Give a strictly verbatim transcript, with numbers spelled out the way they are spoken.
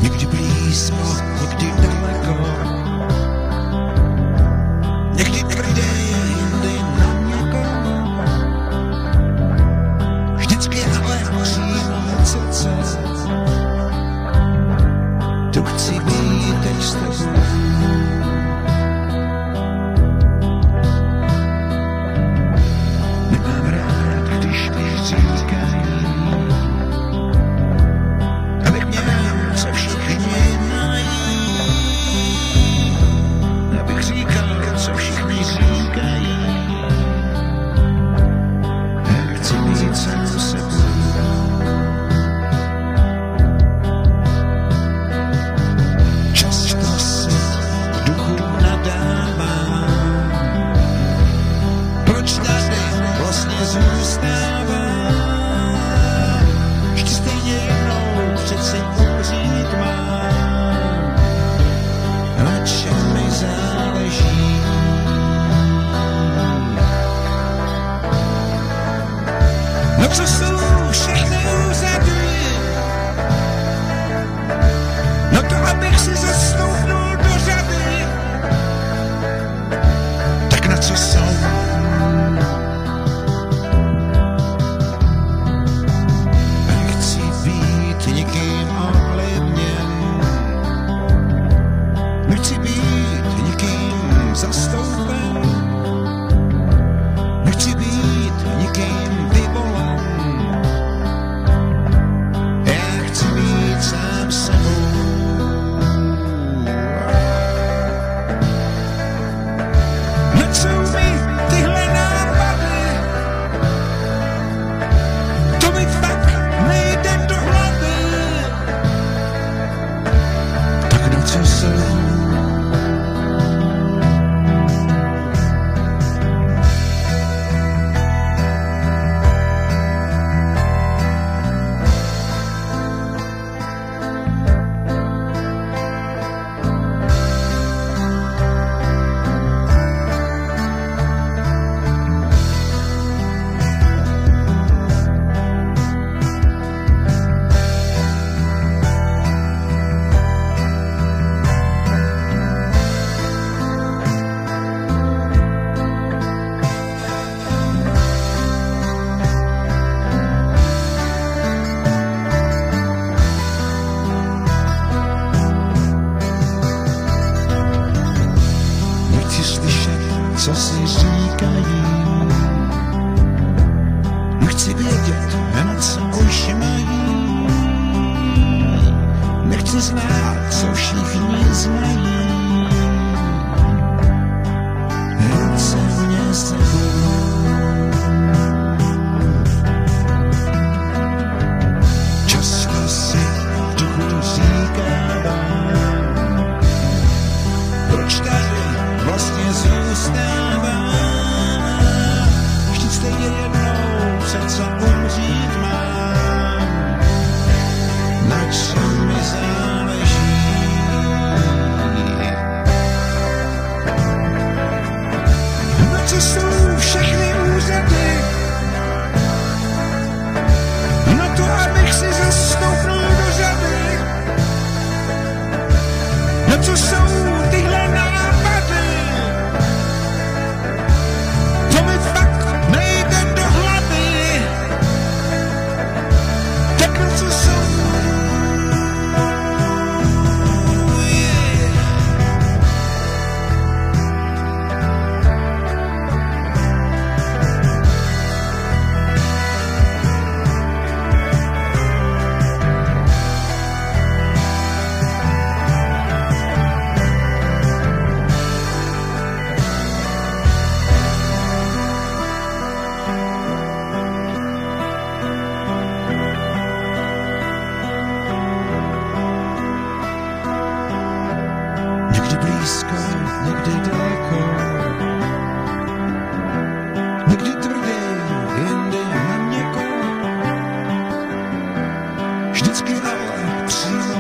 Někdy blízko, někdy daleko, někdy tvrdé, jindy na měko. Vždycky ale přímo srdce, tu chci být teď s tebou. Nemám rád, když mi říkají, abych měl, co všichni mají, abych říkal, co všichni říkají. Já chci být sám sebou. Často si v duchu nadávám, proč tady vlastně zůstávám. Vždy stejně jednou přeci umřít mám, na čem mi záleží. No co jsou všechny úřady? No to abych si zastoupnul do řady. Tak na co jsou? Nechci být nikým ovlivněn, nechci být nikým zastoupen, nechci být nikým vyvolen. Já chci být sám sebou. Na co mi tyhle nápady? To mi fakt nejde do hlavy. Tak na co jsou? Nechci slyšet, co si říkají, nechci vědět, na co už mají, nechci znát, co všichni znají. Ruce mě sebou. Často si v duchu říkávám, proč tady vlastně zůstávám. Vždyť stejně jednou přece umřít mám, na čem mi záleží. Na co jsou všechny úřady? Na to, abych si zastoupnul do řady. Na co jsou tyhle nápady? To mi fakt nejde do hlavy. Tak na co jsou? Yeah. Někdy blízko, někdy daleko, někdy tvrdý, jindy na měko. Vždycky ale přímo